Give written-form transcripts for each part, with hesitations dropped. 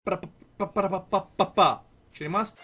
Ci è rimasto.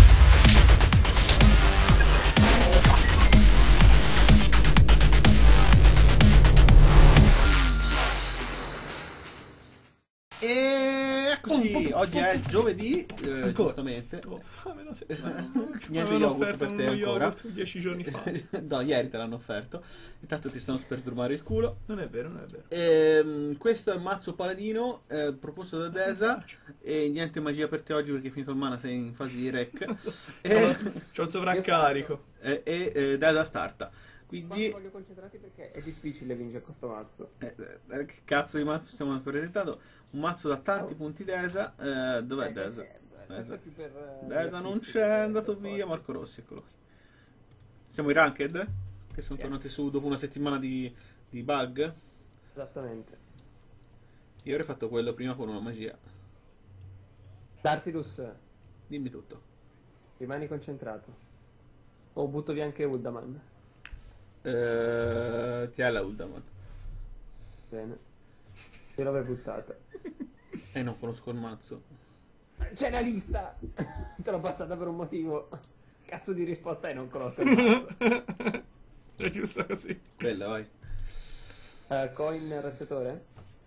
E eccoci, oggi è giovedì, giustamente. Oh, fame una Niente yogurt per te ancora. 10 giorni fa. No, ieri te l'hanno offerto. Intanto ti stanno per sdrumare il culo. Non è vero, non è vero. Questo è il mazzo paladino proposto da Deza. E niente magia per te oggi perché è finito il mana, sei in fase di rec. C'ho il sovraccarico. Deza starta. Quindi, voglio concentrarti perché è difficile vincere questo mazzo. che cazzo di mazzo stiamo presentando? Un mazzo da tanti punti Deza. Dov'è Deza? Deza non c'è, è andato via. Marco Rossi, eccolo qui. Siamo i ranked? Che sono tornati su dopo una settimana di bug? Esattamente. Io avrei fatto quello prima con una magia. Tartilus, Dimmi tutto. rimani concentrato. O butto via anche Uddaman. Ti è la Uldaman. Bene. Io l'avrei buttata. Non conosco il mazzo. C'è la lista! Te l'ho passata per un motivo. Cazzo di risposta e non conosco il mazzo. È giusto così. Quella, vai. Coin razziatore?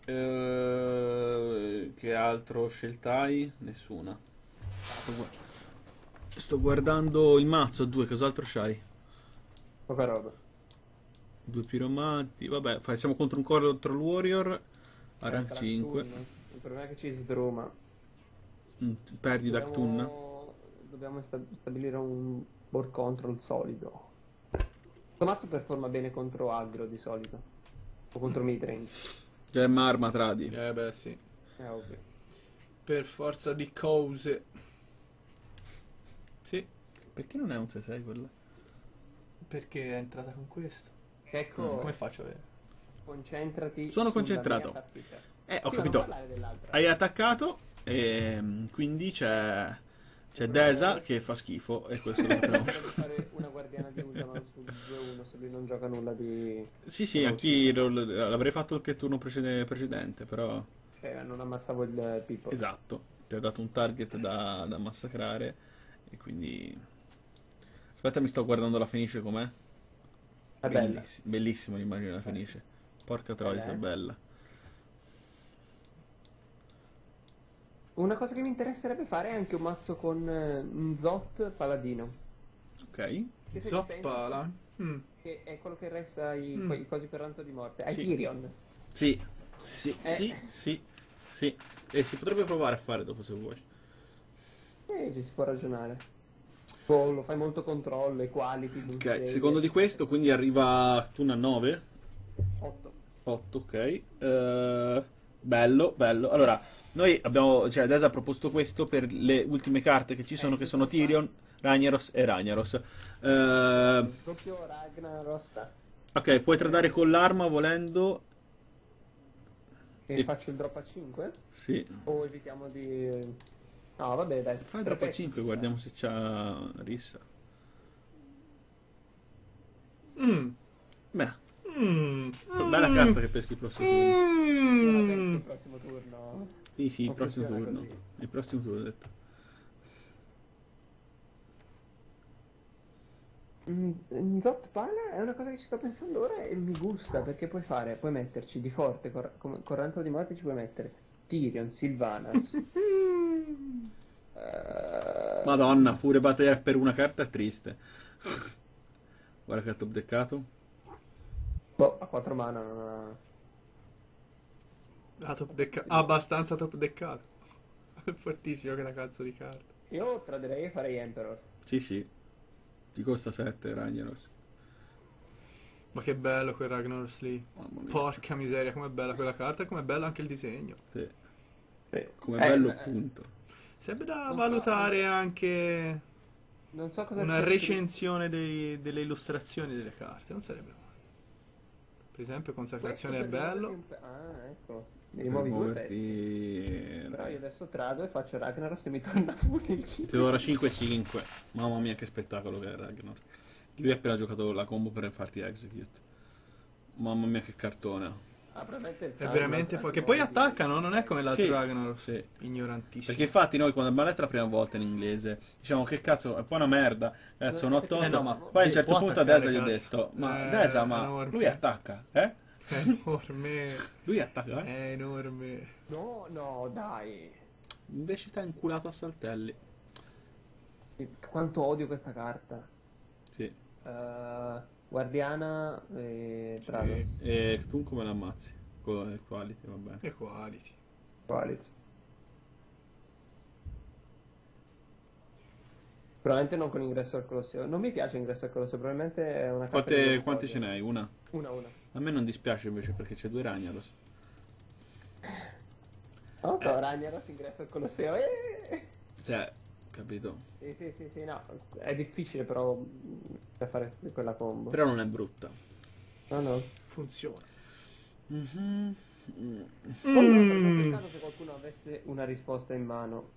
Che altro scelta hai? Nessuna. Sto guardando il mazzo, due, cos'altro c'hai? Poca roba. Due piromanti, vabbè, siamo contro un Control Warrior a rank Dark 5. Toon. Il problema è che ci sdruma. Perdi Dactun. Dobbiamo stabilire un board control solido. Questo mazzo performa bene contro aggro di solito. O contro midrange. Gemma arma tradi. Beh, sì. È ovvio. Per forza di cose. Sì, Perché non è un 6-6 quella? perché è entrata con questo. Ecco, Come faccio a vedere? concentrati. Sono sulla concentrato. mia partita. Ho Sì, ma non capito. parlare dell'altra. Hai attaccato e quindi c'è Deza che fa schifo e questo lo sappiamo. Dovrebbe fare una guardiana di Uldaman sul 2-1 se lui non gioca nulla di... Sì, anch'io l'avrei fatto anche il turno precedente, però non ammazzavo il Pippo. esatto, ti ha dato un target da massacrare e quindi... Aspetta, mi sto guardando la Fenice com'è. È bella. Bellissima l'immagine della Fenice. Porca troia, è bella. Una cosa che mi interesserebbe fare è anche un mazzo con Nzot Paladino. Ok. Che se ci Zoppala. pensi, che è quello che resta i cosi per ranto di morte. È Sì. Tyrion. Sì. E si potrebbe provare a fare dopo se vuoi. Ci si può ragionare. Poi lo fai molto controllo, equality. Ok, secondo di questo quindi arriva Tuna a 9. 8. 8, ok. Bello. Allora, noi abbiamo, cioè Deza ha proposto questo per le ultime carte che ci sono, che sono Tyrion, Ragnaros e Ragnaros. Doppio Ragnaros. Ok, puoi tradare con l'arma volendo. E faccio il drop a 5? Sì. O evitiamo di... No, vabbè, dai. Fai drop a 5, guardiamo se c'ha rissa. Beh, bella carta che peschi il prossimo turno. Non la penso il prossimo turno. Sì, il Non prossimo funziona turno. così. Il prossimo turno ho detto. Nzot Pala è una cosa che ci sto pensando ora e mi gusta perché puoi metterci di forte con ranto di morte ci puoi mettere Tyrion, Sylvanas. Madonna, pure battere per una carta è triste. Guarda che ha top deckato. Boh, a 4 mana non ha... Abbastanza top deckato. È fortissimo che la cazzo di carta. Io traderei e farei Emperor. Sì. Ti costa 7 Ragnaros. Ma che bello quel Ragnaros lì. Mamma mia. Porca miseria, com'è bella quella carta e com'è bello anche il disegno. Sì. Sì. Come bello appunto. Sarebbe da Non so valutare cosa- anche Non so cosa una c'è recensione delle illustrazioni delle carte. Non sarebbe male. Per esempio, Consacrazione è bello. Ah, ecco. Mi rimuovi due pezzi. Però io Ti adesso trado e faccio Ragnaros e mi torna fuori il 5. do ora 5-5. Mamma mia che spettacolo che è Ragnar. Lui ha appena giocato la combo per farti execute. Mamma mia che cartone. probabilmente il È karma, veramente anche che poi modo di- attaccano, non è come l'altro Sì, Ragnar. sì. Ignorantissimo. Perché infatti noi quando abbiamo letto la prima volta in inglese diciamo che cazzo è un po' una merda, cazzo un 8-8. no, ma Poi a un certo può punto a attaccare, Deza gli ho cazzo. detto ma Deza ma enorme. lui attacca, eh? È enorme. Lui attacca, eh? È enorme. No, dai. Invece sta inculato a saltelli. Quanto odio questa carta. Sì. Guardiana e Trado. Sì. E tu come l'ammazzi? Con il quality, vabbè. E quality. Quality. Probabilmente non con ingresso al Colosseo. Non mi piace ingresso al Colosseo, probabilmente è una carta che non Quante voglio. ce n'hai? Una? Una. A me non dispiace invece perché c'è 2 Ragnaros. Oh, Ragnaros ingresso al Colosseo. Cioè, capito? Sì, no. È difficile però per fare quella combo. Però non è brutta. No. Funziona. Mhm. Poi non sarebbe peccato se qualcuno avesse una risposta in mano.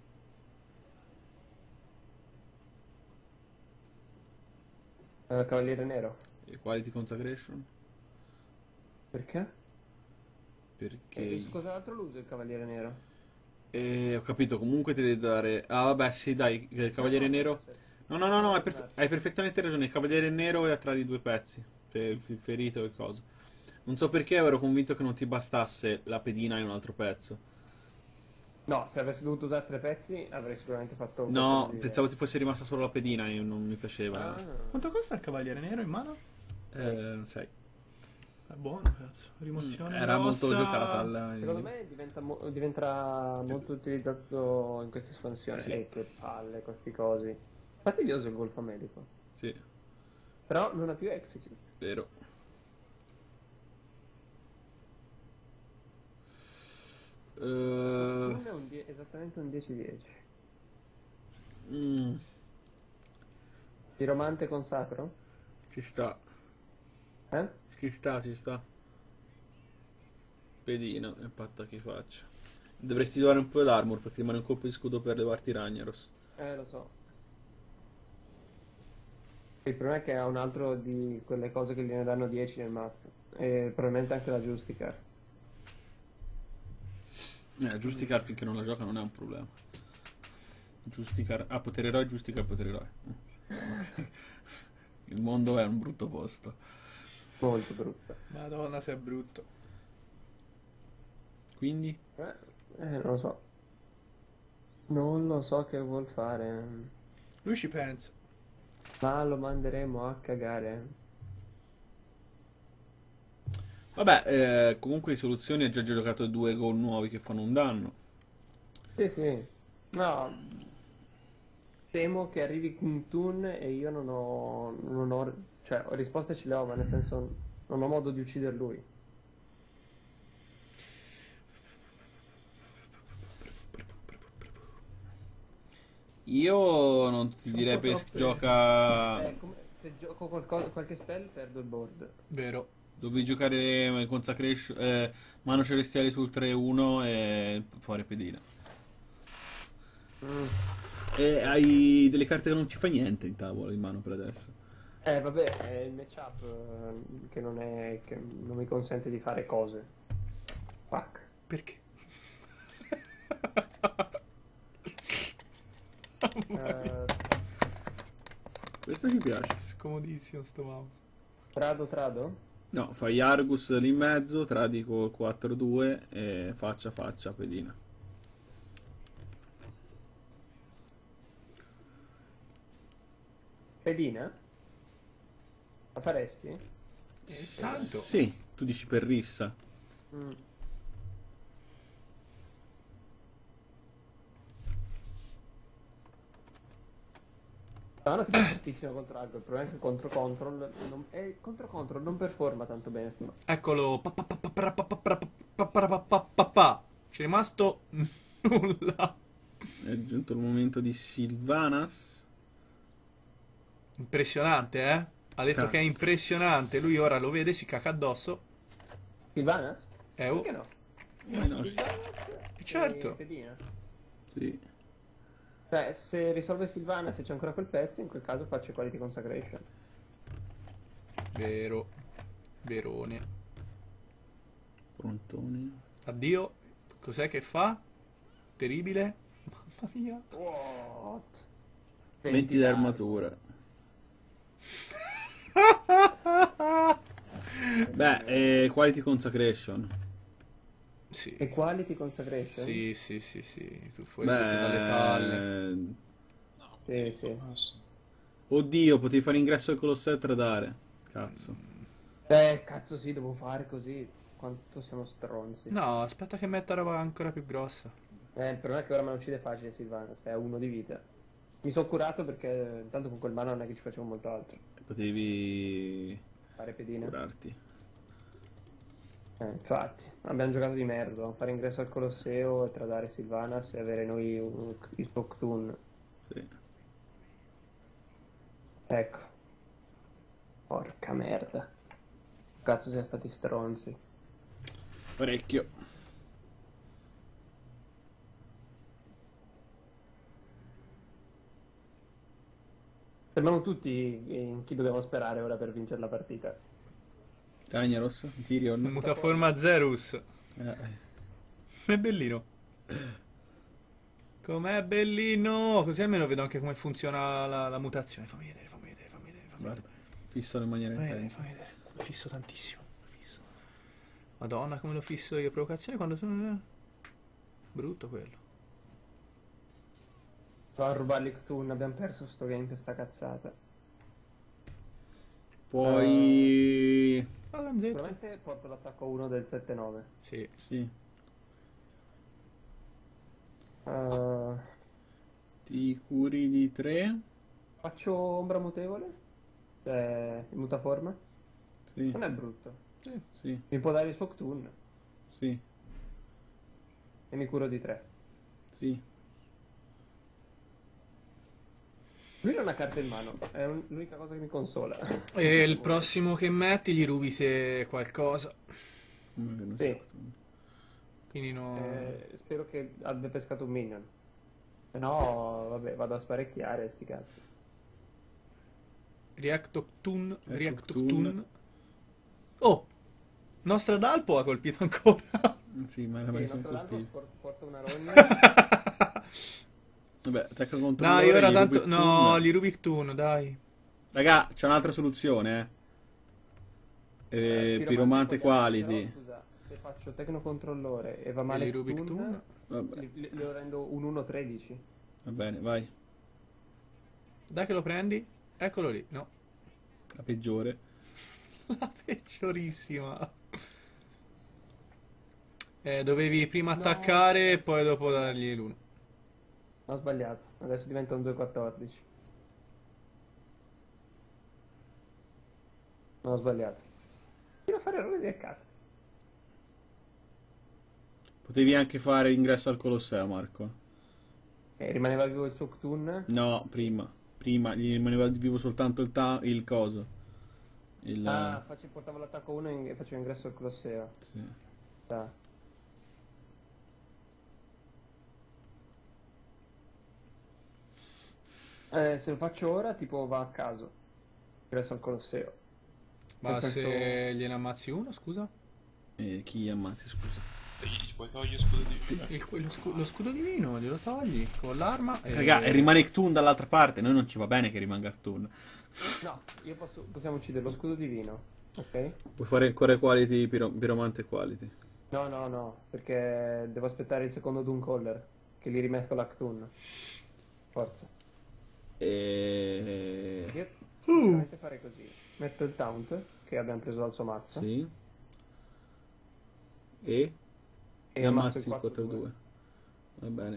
Cavaliere Nero. E Quality Consecration? Perché? Perché... Cos'altro lo usa il Cavaliere Nero? Ho capito, comunque ti devi dare... Ah vabbè, sì, dai, il Cavaliere Nero... No, hai perfettamente ragione, il Cavaliere Nero è atrás di 2 pezzi, ferito e cosa. Non so perché ero convinto che non ti bastasse la pedina in un altro pezzo. No, se avessi dovuto usare 3 pezzi avrei sicuramente fatto No, qualcosa di pensavo ti fosse rimasta solo la pedina e non mi piaceva. diverso. Quanto costa il Cavaliere Nero in mano? Non sai. È buono, cazzo. Rimozione Era molto grossa. giocata alla... Secondo me diventerà molto utilizzato in questa espansione. Sì. E che palle, questi cosi. Fastidioso il golfo medico. Sì, Però non ha più execute. vero. Non è esattamente un 10-10. Mm, Piromante con sacro? ci sta, Eh? ci sta. Pedino, e patta che faccia. Dovresti dare un po' d'armor perché rimane un colpo di scudo per levarti Ragnaros. Lo so. Il problema è che ha un altro di quelle cose che gliene danno 10 nel mazzo. E probabilmente anche la Justicar. Giusticar finché non la gioca non è un problema. Giusticar... Ah, potere eroe, Giusticar, potere eroe. Ok. Il mondo è un brutto posto. Molto brutta. Madonna, se è brutto. Quindi? Non lo so. Non lo so che vuol fare. Lui ci pensa. Ma lo manderemo a cagare. Vabbè, comunque di soluzioni ha già giocato 2 gol nuovi che fanno un danno. Sì. No. Temo che arrivi Kuntun e io non ho. Cioè, risposte ce le ho, ma nel senso non ho modo di uccidere lui. Io non ti Sono direi un po' per troppe. gioca... Se gioco qualche spell perdo il board. Vero. Dovevi giocare Consecration, Mano Celestiale sul 3-1 e fare pedina. E hai delle carte che non ci fa niente in tavola in mano per adesso. Vabbè, è il matchup che non mi consente di fare cose. Fuck. Perché? Questo mi piace. Scomodissimo sto mouse. Trado? No, fai Argus lì in mezzo, tradi col 4-2 e faccia, pedina. Pedina? La faresti? Tanto. Sì, tu dici per rissa. No, no, tipo è fortissimo contro Agro, il problema è che contro Control non performa tanto bene sto mazzo. Eccolo. C'è rimasto nulla. È giunto il momento di Sylvanas. Impressionante, eh? Ha detto che è Cazzo. impressionante. Lui ora lo vede, si caca addosso. Sylvanas? Oh. Perché no? Why not? Sylvanas Certo. e Pedina. Sì. Cioè, se risolve Sylvanas e c'è ancora quel pezzo, in quel caso faccio Quality Consecration. Vero. Verone. Frontoni. Addio. Cos'è che fa? Terribile. Mamma mia. What? 20 di armatura. Beh, Quality Consecration. Sì. E Quality Consecration? Sì. Tu fuori tutte dalle palle. Beh, Sì. oddio, potevi fare ingresso al Colosseo e tradare. Cazzo. Cazzo sì, devo fare così. Quanto siamo stronzi. No, aspetta che metta roba ancora più grossa. Il problema è che ora me lo uccide facile Silvana, se è uno di vita. Mi sono curato perché intanto con quel mana non è che ci facevo molto altro. Potevi Fare pedine. curarti. Infatti, abbiamo giocato di merda. Dobbiamo fare ingresso al Colosseo e tradare Sylvanas e avere noi il Soctun. Sì. Ecco. Porca merda. Cazzo siamo stati stronzi. Parecchio. Fermiamo tutti in chi dobbiamo sperare ora per vincere la partita. Ragnaros, Tyrion. Mutaforma Zerus. Eh, È bellino. Com'è bellino! Così almeno vedo anche come funziona la mutazione. Fammi vedere. guarda, fissalo in maniera intensa. Fammi vedere. Lo fisso tantissimo. Lo fisso. Madonna, come lo fisso io. Provocazione quando sono... Brutto quello. Va a rubarli Cthulhu, abbiamo perso sto game per sta cazzata. Poi... Allanzetto. Sicuramente porto l'attacco 1 del 7-9. Sì. Sì. Eh, Ti curi di 3. faccio ombra mutevole? Cioè, in mutaforma? Sì, Non è brutto. sì, Mi può dare il suo Cthulhu sì, e mi curo di 3. sì. Lui non ha carte in mano, è l'unica cosa che mi consola. E il prossimo che metti gli rubi te qualcosa. Uno che non Sì. sia Cthulhu. Quindi no... Spero che abbia pescato un minion. Se no, vabbè, vado a sparecchiare sti cazzi. Reactoctun. Reactoctun. Oh! Nostradalpo ha colpito ancora. Sì, ma era Sì, il messo nostro un Dalpo colpito. porta una rogna. Vabbè, attacca contro No, loro io e ora gli tanto... rubi No, Cthulhu. gli rubi Cthulhu, dai. Raga, c'è un'altra soluzione, Piromante Quality. Però, scusa, se faccio Tecnocontrollore e va E male gli rubi Cthulhu, Cthulhu. Vabbè, lo rendo un 1-13. va bene, vai. Dai che lo prendi. Eccolo lì. No. La peggiore. La peggiorissima. Dovevi prima No. attaccare e poi dopo dargli l'1. Ho sbagliato, adesso diventa un 2-14. No, ho sbagliato. Devo fare errori del cazzo. Potevi anche fare ingresso al Colosseo, Marco. Rimaneva vivo il suo Cthulhu. No, prima. Prima gli rimaneva vivo soltanto il coso. Portavo l'attacco 1 e facevo ingresso al Colosseo. Sì. Ah. Se lo faccio ora, tipo va a caso. Ingresso al Colosseo. Ma Nel senso- se gliene ammazzi uno, scusa? Chi ammazzi, scusa? Gli puoi togliere scudo di... Lo scudo divino, glielo togli con l'arma e... Raga, e rimane Cthulhu dall'altra parte. Noi non ci va bene che rimanga Cthulhu. No, possiamo uccidere lo scudo divino. Ok? Puoi fare ancora quality, piromante quality. No, perché devo aspettare il secondo Doomcaller. Che li rimetto la Cthulhu. Forza. Io sicuramente farei così. Metto il taunt che abbiamo preso dal suo mazzo. Sì. E E ammazzi il 4-2. 4-2. Va bene.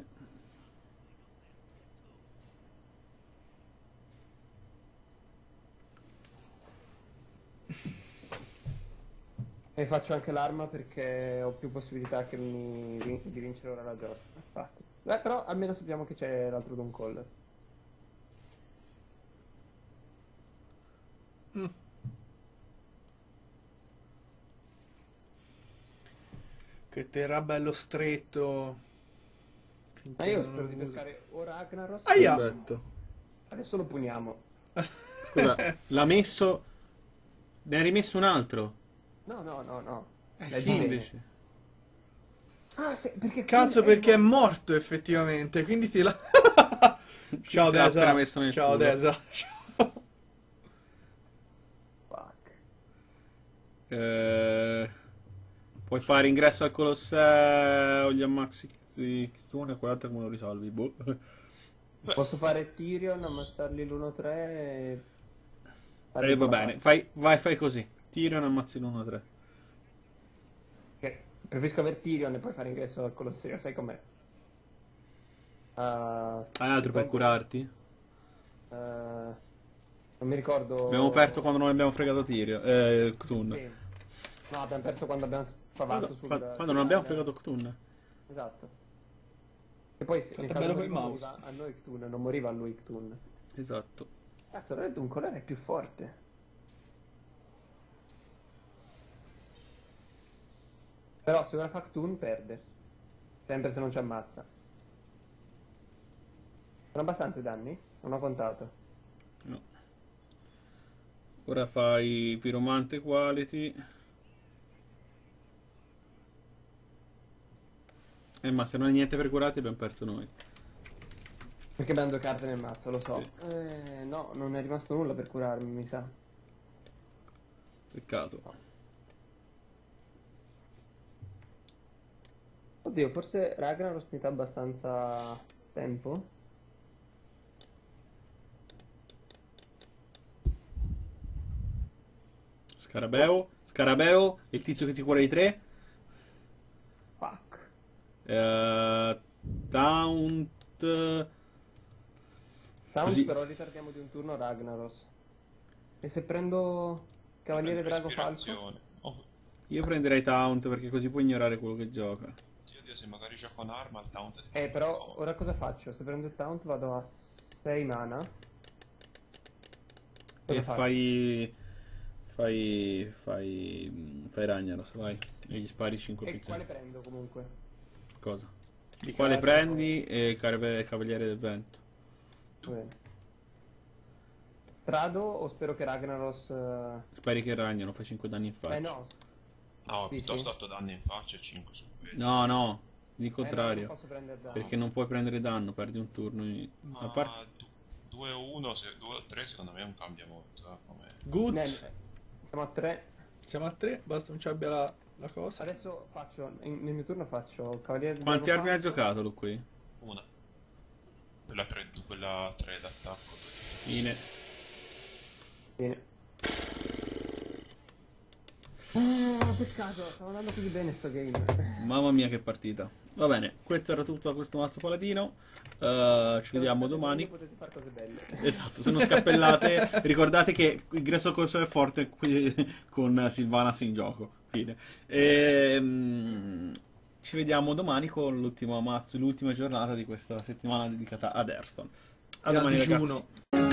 E faccio anche l'arma perché ho più possibilità che di vincere ora la giostra. Infatti. Però almeno sappiamo che c'è l'altro Doomcaller. Che terrà bello stretto. Finché Ma io non spero lo di uso. pescare ora Agnaros. Aia! Perfetto. Adesso lo puniamo. Scusa, l'ha messo... Ne ha rimesso un altro? No. Eh È sì, di bene. invece. Ah, perché Cazzo, perché è morto effettivamente, quindi ti la... Ciao Te l'ha appena Desa. messo nel Ciao culo. Desa. Ciao. Fuck. Puoi fare ingresso al Colosseo, gli ammazzi Cthulhu e quell'altro come lo risolvi? Boh. Posso fare Tyrion, ammazzarli l'1-3 e... Va bene, fai così. Tyrion ammazzi l'1-3. Ok, preferisco aver Tyrion e poi fare ingresso al Colosseo, sai com'è? Hai altro per curarti? Non mi ricordo... Abbiamo perso quando non abbiamo fregato Tyrion. Cthulhu. Sì. No, abbiamo perso quando abbiamo spavato sul... Quando non abbiamo fregato Cthulhu. Esatto. E poi se nel Fatto caso bello col moriva mouse. a noi Cthulhu, non moriva a lui Cthulhu. Esatto. Cazzo, Red Duncolore è più forte. Però se ora fa Cthulhu perde. Sempre se non ci ammazza. Sono abbastanza i danni? Non ho contato. No. Ora fai Piromante Quality. Ma se non hai niente per curarti abbiamo perso noi. Perché abbiamo 2 carte nel mazzo, lo so. Sì. No, non è rimasto nulla per curarmi, mi sa. Peccato. Oddio, forse Ragnaros mi dà abbastanza tempo. Scarabeo, il tizio che ti cura i 3. Fuck. Taunt. Taunt Così. però ritardiamo di un turno Ragnaros. E se prendo Cavaliere Drago Falco? Ispirazione. Oh, Io prenderei Taunt perché così puoi ignorare quello che gioca. Dio, se magari gioco con arma, il taunt ti Però ora cosa faccio? Se prendo il Taunt vado a 6 mana. Cosa E faccio? fai Ragnaros, vai. E gli spari 5 E pizze. quale prendo comunque? Cosa? Di Quale carta. prendi? E Cavaliere del Vento. Va bene. Trado o spero che Ragnaros... Spari che ragnano, fai 5 danni in faccia. no. No, Dici? piuttosto 8 danni in faccia e 5 su quello. No, il No, contrario. non posso prendere danno. Perché non puoi prendere danno, perdi un turno. A Ma parte... 2 o 1, 2 o 3 secondo me non cambia molto. Come... Good. Siamo a 3. Siamo a 3, basta non ci abbia la cosa. Adesso faccio... nel mio turno faccio Cavaliere Quanti Drago armi hai Falco. giocato lui qui? Una. Quella 3 d'attacco. Fine. Bene. Peccato, stavo andando così bene sto game. Mamma mia che partita. Va bene, questo era tutto da questo mazzo paladino. Ci vediamo domani. Potete fare cose belle. Esatto, se non scappellate, ricordate che Ingresso al Corso è forte qui con Sylvanas in gioco. Fine. Ci vediamo domani con l'ultima giornata di questa settimana dedicata ad Hearthstone. A E al domani, digiuno. ragazzi.